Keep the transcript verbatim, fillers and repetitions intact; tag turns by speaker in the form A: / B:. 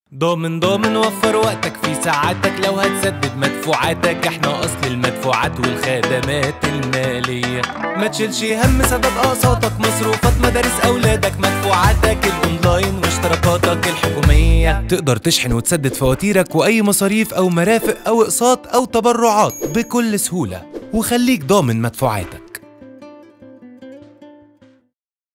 A: ضامن ضامن وفر وقتك في ساعاتك لو هتسدد مدفوعاتك. احنا اصل المدفوعات والخدمات المالية. ما تشيلش هم سدد اقساطك، مصروفات مدارس اولادك، مدفوعاتك الاونلاين واشتراكاتك الحكومية. تقدر تشحن وتسدد فواتيرك واي مصاريف او مرافق او اقساط او تبرعات بكل سهولة، وخليك ضامن مدفوعاتك.